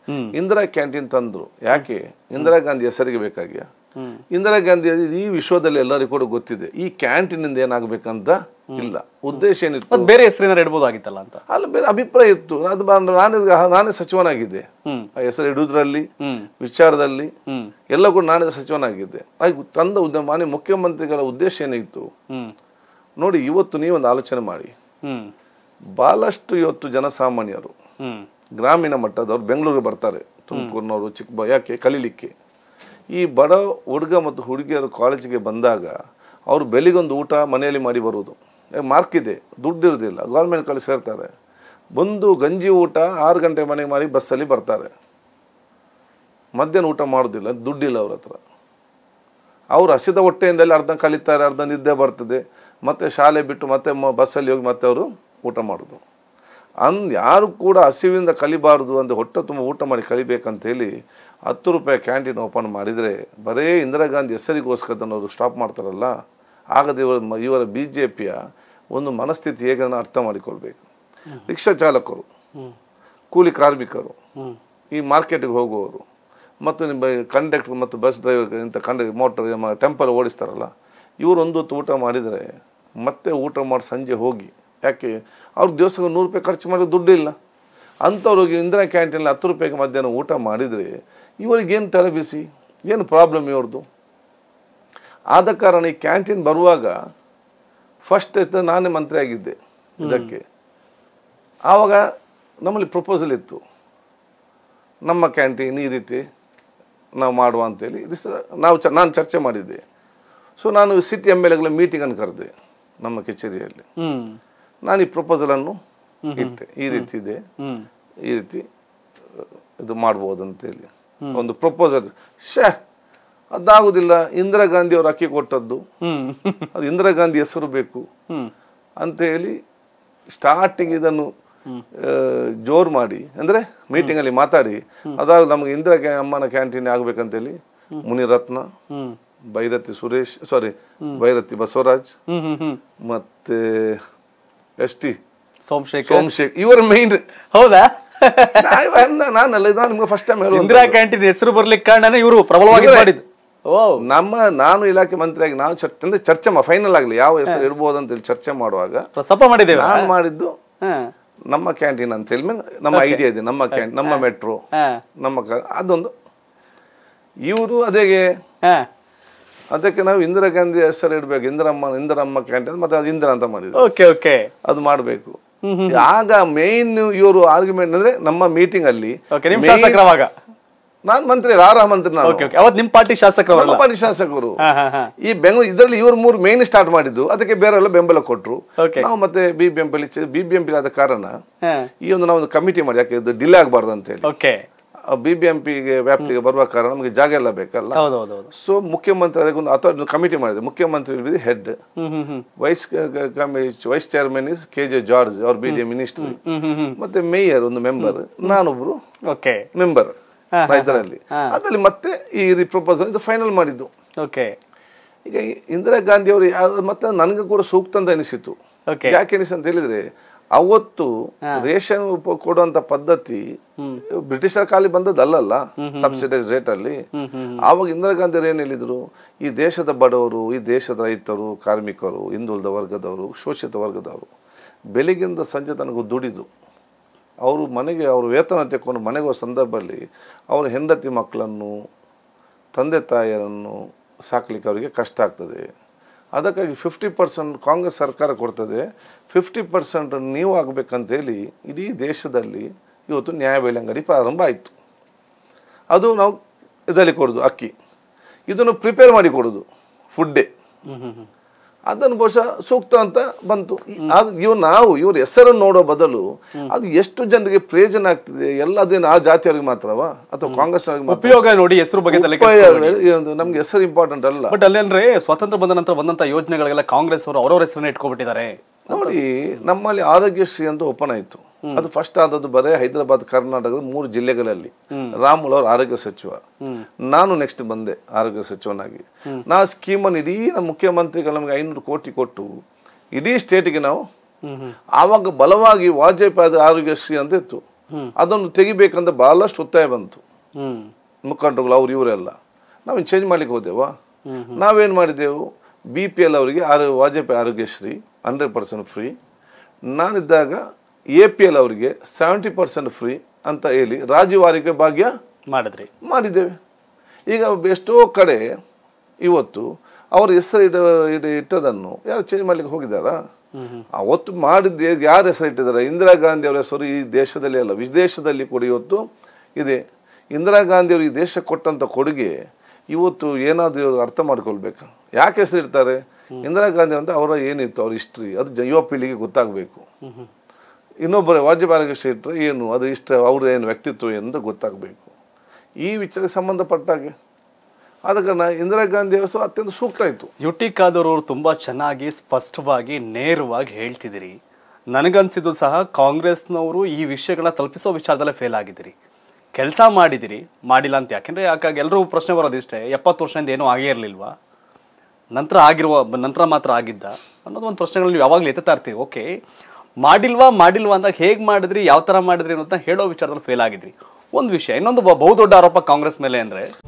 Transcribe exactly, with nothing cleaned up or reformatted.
Indira canteen ತಂದ್ರು. ಯಾಕೆ? ಇಂದಿರಾ ಗಾಂಧಿ ಹೆಸರಿಗೆ ಬೇಕಾಗ್ಯ. ಇಂದಿರಾ ಗಾಂಧಿ ಈ ವಿಶ್ವದಲ್ಲಿ ಎಲ್ಲರಿಗೂ ಕೂಡ ಗೊತ್ತಿದೆ ಈ ಕ್ಯಾಂಟೀನ್ ಇಂದ ಏನಾಗಬೇಕಂತ ಇಲ್ಲ. ಉದ್ದೇಶ ಏನಿತ್ತು? ಬೇರೆ ಹೆಸರಿನ ಇಡಬಹುದಾಗಿತ್ತಲ್ಲ ಅಂತ ಅಲ್ಲ, ಬೇರೆ ಅಭಿಪ್ರಾಯ ಇತ್ತು. ಅದು ನಾನೇ ನಾನೇ ಸಚಿವನಾಗಿದ್ದೆ. ಆ ಹೆಸರು ಇಡುವುದರಲ್ಲಿ ವಿಚಾರದಲ್ಲಿ ಎಲ್ಲ ಕೂಡ ನಾನೇ ಸಚಿವನಾಗಿದ್ದೆ. ಆಗ ತಂದ ಉದ್ಯಮ ಮಾನ್ಯ ಮುಖ್ಯಮಂತ್ರಿಗಳ ಉದ್ದೇಶ ಏನಿತ್ತು ನೋಡಿ. ಇವತ್ತು ನೀವೊಂದು ಆಲೋಚನೆ ಮಾಡಿ, ಬಹಳಷ್ಟು ಇವತ್ತು ಜನಸಾಮಾನ್ಯರು ಗ್ರಾಮೀಣ ಮಟ್ಟದವ್ರು ಬೆಂಗಳೂರಿಗೆ ಬರ್ತಾರೆ, ತುಮಕೂರಿನವರು, ಚಿಕ್ಕ ಯಾಕೆ ಕಲೀಲಿಕ್ಕೆ. ಈ ಬಡ ಹುಡುಗ ಮತ್ತು ಹುಡುಗಿಯರು ಕಾಲೇಜಿಗೆ ಬಂದಾಗ ಅವರು ಬೆಳಿಗೊಂದು ಊಟ ಮನೆಯಲ್ಲಿ ಮಾಡಿ ಬರುವುದು. ಮಾರ್ಕ್ ಇದೆ, ದುಡ್ಡು ಇರೋದಿಲ್ಲ, ಗೌರ್ಮೆಂಟ್ ಕಳಿಸಿ ಸೇರ್ತಾರೆ. ಬಂದು ಗಂಜಿ ಊಟ ಆರು ಗಂಟೆ ಮನೆಗೆ ಮಾಡಿ ಬಸ್ಸಲ್ಲಿ ಬರ್ತಾರೆ. ಮಧ್ಯಾಹ್ನ ಊಟ ಮಾಡೋದಿಲ್ಲ, ದುಡ್ಡಿಲ್ಲ ಅವ್ರ ಹತ್ರ. ಅವ್ರು ಹಸಿದ ಹೊಟ್ಟೆಯಿಂದಲೇ ಅರ್ಧ ಕಲಿತಾರೆ, ಅರ್ಧ ನಿದ್ದೆ ಬರ್ತದೆ, ಮತ್ತೆ ಶಾಲೆ ಬಿಟ್ಟು ಮತ್ತೆ ಬಸ್ಸಲ್ಲಿ ಹೋಗಿ ಮತ್ತೆ ಅವರು ಊಟ ಮಾಡೋದು. ಅಂದ್ ಯಾರು ಕೂಡ ಹಸಿವಿಂದ ಕಲಿಬಾರ್ದು ಅಂದರೆ ಹೊಟ್ಟೆ ತುಂಬ ಊಟ ಮಾಡಿ ಕಲಿಬೇಕಂತ ಹೇಳಿ ಹತ್ತು ರೂಪಾಯಿ ಕ್ಯಾಂಟೀನ್ ಓಪನ್ ಮಾಡಿದರೆ ಬರೇ ಇಂದಿರಾ ಗಾಂಧಿ ಹೆಸರಿಗೋಸ್ಕರದನ್ನೋರು ಸ್ಟಾಪ್ ಮಾಡ್ತಾರಲ್ಲ. ಆಗದ ಇವರ ಇವರ ಬಿ ಜೆ ಪಿಯ ಒಂದು ಮನಸ್ಥಿತಿ ಹೇಗೆ ಅರ್ಥ ಮಾಡಿಕೊಳ್ಬೇಕು. ರಿಕ್ಷಾ ಚಾಲಕರು, ಕೂಲಿ ಕಾರ್ಮಿಕರು, ಈ ಮಾರ್ಕೆಟ್ಗೆ ಹೋಗುವವರು ಮತ್ತು ನಿಮ್ಮ ಕಂಡಕ್ಟರ್ ಮತ್ತು ಬಸ್ ಡ್ರೈವರ್ ಇಂಥ ಕಂಡಕ್ಟರ್ ಮೋಟರ್ ಟೆಂಪಲ್ ಓಡಿಸ್ತಾರಲ್ಲ, ಇವರು ಒಂದು ಹೊತ್ತು ಊಟ ಮಾಡಿದರೆ ಮತ್ತೆ ಊಟ ಮಾಡಿ ಸಂಜೆ ಹೋಗಿ, ಯಾಕೆ ಅವ್ರಿಗೆ ದಿವಸಕ್ಕೆ ನೂರು ರೂಪಾಯಿ ಖರ್ಚು ಮಾಡಿ ದುಡ್ಡಿಲ್ಲ. ಅಂಥವ್ರಿಗೆ ಇಂದಿರಾ ಕ್ಯಾಂಟೀನಲ್ಲಿ ಹತ್ತು ರೂಪಾಯಿಗೆ ಮಧ್ಯಾಹ್ನ ಊಟ ಮಾಡಿದರೆ ಇವರಿಗೇನು ತಲೆ ಬಿಸಿ, ಏನು ಪ್ರಾಬ್ಲಮ್ ಇವ್ರದ್ದು? ಆದ ಕಾರಣ ಈ ಕ್ಯಾಂಟೀನ್ ಬರುವಾಗ ಫಸ್ಟ್ ನಾನೇ ಮಂತ್ರಿ ಆಗಿದ್ದೆ ಇದಕ್ಕೆ. ಆವಾಗ ನಮ್ಮಲ್ಲಿ ಪ್ರಪೋಸಲ್ ಇತ್ತು, ನಮ್ಮ ಕ್ಯಾಂಟೀನ್ ಈ ರೀತಿ ನಾವು ಮಾಡುವ ಅಂತೇಳಿ ದಿಸ್ ನಾವು ಚ ನಾನು ಚರ್ಚೆ ಮಾಡಿದ್ದೆ. ಸೊ ನಾನು ಸಿಟಿ ಎಮ್ ಎಲ್ ಎಗಳ ಮೀಟಿಂಗನ್ನು ಕರೆದೆ ನಮ್ಮ ಕಚೇರಿಯಲ್ಲಿ. ನಾನು ಈ ಪ್ರಪೋಸಲನ್ನು ಇಟ್ಟೆ, ಈ ರೀತಿ ಇದೆ, ಈ ರೀತಿ ಇದು ಮಾಡ್ಬೋದು ಅಂತೇಳಿ ಒಂದು ಪ್ರಪೋಸಲ್. ಶೇ ಅದಾಗುದಿಲ್ಲ, ಇಂದಿರಾ ಗಾಂಧಿ ಅವರು ಅಕ್ಕಿ ಕೊಟ್ಟದ್ದು, ಅದು ಇಂದಿರಾ ಗಾಂಧಿ ಹೆಸರು ಬೇಕು ಅಂತ ಹೇಳಿ ಸ್ಟಾರ್ಟಿಂಗ್ ಇದನ್ನು ಜೋರ್ ಮಾಡಿ ಅಂದ್ರೆ ಮೀಟಿಂಗ್ ಅಲ್ಲಿ ಮಾತಾಡಿ, ಅದಾಗ ನಮ್ಗೆ ಇಂದಿರಾ ಅಮ್ಮನ ಕ್ಯಾಂಟೀನ್ ಆಗ್ಬೇಕಂತೇಳಿ ಮುನಿರತ್ನ, ಬೈರತಿ ಸುರೇಶ್, ಸಾರಿ ಬೈರತಿ ಬಸವರಾಜ್ ಮತ್ತೆ ಎಸ್ ಟಿ ಸೋಮಶೇಖರ್ ಸೋಮಶೇಖರ್ ಇವರ ಮೇನ್. ಹೌದಾ? ನಾನಲ್ಲ ನಿಮ್ಗೆ ಫಸ್ಟ್ ಟೈಮ್ ಹೇಳಿ ಇಂದಿರಾ ಕ್ಯಾಂಟೀನ್ ಹೆಸರು ಬರ್ಲಿಕ್ಕೆ ಕಾರಣ ಇವರು ಪ್ರಬಲವಾಗಿ ಮಾಡಿದ್ದು. ನಮ್ಮ ನಾನು ಇಲಾಖೆ ಮಂತ್ರಿಯಾಗಿ ನಾವು ಚರ್ಚೆ ಚರ್ಚೆ ಫೈನಲ್ ಆಗಲಿ ಯಾವ ಹೆಸರು ಇರ್ಬೋದು ಅಂತ ಹೇಳಿ ಚರ್ಚೆ ಮಾಡುವಾಗ ಪ್ರಸ್ತಾಪ ಮಾಡಿದ್ದೇವೆ. ನಾನು ಮಾಡಿದ್ದು ನಮ್ಮ ಕ್ಯಾಂಟೀನ್ ಅಂತ ಹೇಳಿ ನಮ್ಮ ಐಡಿಯಾ ಇದೆ, ನಮ್ಮ ಕ್ಯಾಂಟೀನ್, ನಮ್ಮ ಮೆಟ್ರೋ, ನಮ್ಮ ಅದೊಂದು. ಇವರು ಅದೇಗೆ ಅದಕ್ಕೆ ನಾವು ಇಂದಿರಾ ಗಾಂಧಿ ಹೆಸರು ಇಡ್ಬೇಕು, ಇಂದಿರಮ್ಮ ಇಂದಿರಮ್ಮ ಕ್ಯಾಂಟೀನ್ ಮತ್ತೆ ಅದು ಇಂದಿರಾ ಅಂತ ಮಾಡಿದ್ರು. ಅದು ಮಾಡಬೇಕು. ಆಗ ಮೇನ್ ಇವರು ಆರ್ಗ್ಯುಮೆಂಟ್ ಅಂದ್ರೆ ನಮ್ಮ ಮೀಟಿಂಗ್ ಅಲ್ಲಿ ನಾನ್ ಮಂತ್ರಿ ಆರಾಮ ಮಂತ್ರಿ ನಿಮ್ ಪಾರ್ಟಿ ಶಾಸಕರು ಪಾರ್ಟಿ ಶಾಸಕರು ಈ ಬೆಂಗಳೂರು ಇದರಲ್ಲಿ ಇವರು ಮೂರು ಮೇನ್ ಸ್ಟಾರ್ಟ್ ಮಾಡಿದ್ದು. ಅದಕ್ಕೆ ಬೇರೆಲ್ಲ ಬೆಂಬಲ ಕೊಟ್ಟರು. ನಾವು ಮತ್ತೆ ಬಿಬಿಎಂಪಿ ಬಿಬಿಎಂಪಿ ಆದ ಕಾರಣ ಈ ಒಂದು ನಾವು ಕಮಿಟಿ ಮಾಡಿ, ಯಾಕೆ ಇದು ಡಿಲೇ ಆಗಬಾರ್ದು ಅಂತ ಹೇಳಿ ಬಿಬಿಎಂಪಿಗೆ ವ್ಯಾಪ್ತಿಗೆ ಬರುವ ಕಾರಣ ನಮಗೆ ಜಾಗ ಎಲ್ಲ ಬೇಕಲ್ಲ. ಸೊ ಮುಖ್ಯಮಂತ್ರಿ ಅದಕ್ಕೊಂದು ಅಥವಾ ಕಮಿಟಿ ಮಾಡಿದೆ. ಮುಖ್ಯಮಂತ್ರಿ head, vice vice chairman is K J George ಅವ್ರ ಬಿ ಡಿ ಮಿನಿಸ್ಟರ್, ಮತ್ತೆ ಮೇಯರ್ ಒಂದು ಮೆಂಬರ್, ನಾನೊಬ್ರು ಮೆಂಬರ್ ಇದರಲ್ಲಿ. ಅದರಲ್ಲಿ ಮತ್ತೆ ಈ ಪ್ರಪೋಸಲ್ ಇದು ಫೈನಲ್ ಮಾಡಿದ್ದು. ಈಗ ಇಂದಿರಾ ಗಾಂಧಿ ಅವರು ಮತ್ತೆ ನನಗೆ ಕೂಡ ಸೂಕ್ತ ಅಂತ ಅನಿಸಿತು. ಯಾಕೆ ಅನಿಸಿ ಅಂತ ಹೇಳಿದ್ರೆ ಅವತ್ತು ರೇಷನ್ ಕೊಡುವಂತ ಪದ್ಧತಿ ಬ್ರಿಟಿಷರ ಕಾಲಿ ಬಂದದ್ದಲ್ಲ, ಸಬ್ಸಿಡೈಸ್ ರೇಟ್ ಅಲ್ಲಿ. ಆವಾಗ ಇಂದಿರಾ ಗಾಂಧಿ ಅವ್ರು ಏನ್ ಹೇಳಿದ್ರು, ಈ ದೇಶದ ಬಡವರು, ಈ ದೇಶದ ರೈತರು, ಕಾರ್ಮಿಕರು, ಹಿಂದುಳಿದ ವರ್ಗದವರು, ಶೋಷಿತ ವರ್ಗದವರು ಬೆಳಿಗ್ಗಿಂದ ಸಂಜೆ ತನಗೂ ದುಡಿದು ಅವರು ಮನೆಗೆ ಅವರು ವೇತನ ತೆಕ್ಕೊಂಡು ಮನೆಗೆ ಹೋಗೋ ಸಂದರ್ಭದಲ್ಲಿ ಅವರ ಹೆಂಡತಿ ಮಕ್ಕಳನ್ನು, ತಂದೆ ತಾಯಿಯರನ್ನು ಸಾಕ್ಲಿಕ್ಕೆ ಅವರಿಗೆ ಕಷ್ಟ ಆಗ್ತದೆ. ಅದಕ್ಕಾಗಿ ಫಿಫ್ಟಿ ಪರ್ಸೆಂಟ್ ಕಾಂಗ್ರೆಸ್ ಸರ್ಕಾರ ಕೊಡ್ತದೆ, ಫಿಫ್ಟಿ ಪರ್ಸೆಂಟ್ ನೀವು ಆಗಬೇಕಂತೇಳಿ ಇಡೀ ದೇಶದಲ್ಲಿ ಇವತ್ತು ನ್ಯಾಯಬೆಲೆ ಅಂಗಡಿ ಪ್ರಾರಂಭ ಆಯಿತು. ಅದು ನಾವು ಇದರಲ್ಲಿ ಕೊಡೋದು ಅಕ್ಕಿ, ಇದನ್ನು ಪ್ರಿಪೇರ್ ಮಾಡಿ ಕೊಡೋದು ಫುಡ್ಡೇ. ಅದನ್ನು ಬಹುಶಃ ಸೂಕ್ತ ಅಂತ ಬಂತು. ಇವ್ ನಾವು ಇವ್ರ ಹೆಸರನ್ನು ನೋಡೋ ಬದಲು ಅದು ಎಷ್ಟು ಜನರಿಗೆ ಪ್ರಯೋಜನ ಆಗ್ತಿದೆ, ಎಲ್ಲದೇನು ಆ ಜಾತಿಯವರಿಗೆ ಮಾತ್ರವಾ ಅಥವಾ ಕಾಂಗ್ರೆಸ್ ಉಪಯೋಗ ನೋಡಿ ಹೆಸರು ಬಗ್ಗೆ ನಮ್ಗೆ ಹೆಸರು ಇಂಪಾರ್ಟೆಂಟ್ ಅಲ್ಲ. ಬಟ್ ಅಲ್ಲಿ ಅಂದ್ರೆ ಸ್ವಾತಂತ್ರ್ಯ ಬಂದ ನಂತರ ಬಂದಂತ ಯೋಜನೆಗಳಿಗೆಲ್ಲ ಕಾಂಗ್ರೆಸ್ ಅವರು ಅವರವರ ಹೆಸರನ್ನ ಇಟ್ಕೊಬಿಟ್ಟಿದ್ದಾರೆ. ನೋಡಿ, ನಮ್ಮಲ್ಲಿ ಆರೋಗ್ಯಶ್ರೀ ಅಂತ ಓಪನ್ ಆಯ್ತು. ಅದು ಫಸ್ಟ್ ಆದದ್ದು ಬರೇ ಹೈದರಾಬಾದ್ ಕರ್ನಾಟಕದ ಮೂರು ಜಿಲ್ಲೆಗಳಲ್ಲಿ. ರಾಮುಲ್ ಅವರು ಆರೋಗ್ಯ ಸಚಿವ, ನಾನು ನೆಕ್ಸ್ಟ್ ಬಂದೆ ಆರೋಗ್ಯ ಸಚಿವನಾಗಿ. ನಾ ಸ್ಕೀಮನ್ನು ಇಡೀ ನಮ್ಮ ಮುಖ್ಯಮಂತ್ರಿಗಳು ನಮ್ಗೆ ಐನೂರು ಕೋಟಿ ಕೊಟ್ಟು ಇಡೀ ಸ್ಟೇಟ್ಗೆ ನಾವು ಆವಾಗ ಬಲವಾಗಿ ವಾಜಪೇಯಿ ಆರೋಗ್ಯಶ್ರೀ ಅಂತ ಇತ್ತು. ಅದನ್ನು ತೆಗಿಬೇಕಂತ ಬಹಳಷ್ಟು ಒತ್ತಾಯ ಬಂತು ಹ್ಮ್ ಮುಖಂಡರುಗಳು ಅವ್ರು ಇವರೆಲ್ಲ. ನಾವೇನು ಚೇಂಜ್ ಮಾಡ್ಲಿಕ್ಕೆ ಹೋದೆವಾ? ನಾವೇನು ಮಾಡಿದೆವು, ಬಿ ಪಿ ಎಲ್ ಅವರಿಗೆ ಆರೋ Vajpayee Arogyashri hundred percent free, ನಾನಿದ್ದಾಗ ಎ ಪಿ ಎಲ್ ಅವರಿಗೆ ಸೆವೆಂಟಿ ಪರ್ಸೆಂಟ್ ಫ್ರೀ ಅಂತ ಹೇಳಿ ರಾಜೀವ್ ಆರೋಗ್ಯ ಭಾಗ್ಯ ಮಾಡಿದ್ರಿ ಮಾಡಿದ್ದೇವೆ. ಈಗ ಎಷ್ಟೋ ಕಡೆ ಇವತ್ತು ಅವ್ರ ಹೆಸರು ಇಡ ಇಡ ಇಟ್ಟದನ್ನು ಯಾರು ಚೇಂಜ್ ಮಾಡ್ಲಿಕ್ಕೆ ಹೋಗಿದ್ದಾರಾ? ಅವತ್ತು ಮಾಡಿದ್ದು ಯಾರು ಹೆಸರು ಇಟ್ಟಿದ್ದಾರೆ? ಇಂದಿರಾ ಗಾಂಧಿ ಅವರ ಹೆಸರು ಈ ದೇಶದಲ್ಲಿ ಅಲ್ಲ ವಿದೇಶದಲ್ಲಿ ಕೂಡ ಇವತ್ತು ಇದೆ. ಇಂದಿರಾ ಗಾಂಧಿ ಅವರು ಈ ದೇಶಕ್ಕೆ ಕೊಟ್ಟಂತ ಕೊಡುಗೆ ಇವತ್ತು ಏನಾದರೂ ಇವರು ಅರ್ಥ ಮಾಡ್ಕೊಳ್ಬೇಕು. ಯಾಕೆ ಹೆಸರು ಇಡ್ತಾರೆ? ಇಂದಿರಾ ಗಾಂಧಿ ಅಂತ ಅವರ ಏನಿತ್ತು ಅವ್ರ ಹಿಸ್ಟ್ರಿ ಅದು ಯುವ ಪೀಳಿಗೆ ಗೊತ್ತಾಗಬೇಕು. ಇನ್ನೊಬ್ಬರ ವಾಜಪೇಯಿ ಆರೋಗ್ಯಶ್ರೀ ಇಟ್ಟರೆ ಏನು ಅದು ಇಷ್ಟ ಅವ್ರ ಏನು ವ್ಯಕ್ತಿತ್ವ ಎಂದು ಗೊತ್ತಾಗಬೇಕು. ಈ ವಿಚಾರಕ್ಕೆ ಸಂಬಂಧಪಟ್ಟಾಗೆ ಆದ ಕಾರಣ ಇಂದಿರಾ ಗಾಂಧಿ ಹೆಸರು ಅತ್ಯಂತ ಸೂಕ್ತ ಆಯಿತು. ಯು ಟಿ ಖಾದರ್ ಅವರು ತುಂಬಾ ಚೆನ್ನಾಗಿ ಸ್ಪಷ್ಟವಾಗಿ ನೇರವಾಗಿ ಹೇಳ್ತಿದ್ದೀರಿ. ನನಗನ್ಸಿದ್ದು ಸಹ ಕಾಂಗ್ರೆಸ್ನವರು ಈ ವಿಷಯಗಳನ್ನ ತಲುಪಿಸೋ ವಿಚಾರದಲ್ಲೇ ಫೇಲ್ ಆಗಿದ್ದೀರಿ. ಕೆಲಸ ಮಾಡಿದಿರಿ ಮಾಡಿಲ್ಲ ಅಂತ ಯಾಕೆಂದ್ರೆ ಯಾಕಾಗ ಎಲ್ಲರೂ ಪ್ರಶ್ನೆ ಬರೋದಿಷ್ಟೇ, ಎಪ್ಪತ್ತು ವರ್ಷದಿಂದ ಏನೂ ಆಗೇ ಇರಲಿಲ್ವಾ, ನಂತರ ಆಗಿರುವ ನಂತರ ಮಾತ್ರ ಆಗಿದ್ದ ಅನ್ನೋದು ಒಂದು ಪ್ರಶ್ನೆಗಳು ನೀವು ಯಾವಾಗಲೂ ಎತ್ತಾ ಇರ್ತೀವಿ. ಓಕೆ, ಮಾಡಿಲ್ವಾ ಮಾಡಿಲ್ವಾ ಅಂದಾಗ ಹೇಗೆ ಮಾಡಿದ್ರಿ, ಯಾವ ಥರ ಮಾಡಿದ್ರಿ ಅನ್ನೋದನ್ನ ಹೇಳೋ ವಿಚಾರದಲ್ಲಿ ಫೇಲ್ ಆಗಿದ್ರಿ. ಒಂದು ವಿಷಯ, ಇನ್ನೊಂದು ಬಹುದೊಡ್ಡ ಆರೋಪ ಕಾಂಗ್ರೆಸ್ ಮೇಲೆ ಅಂದರೆ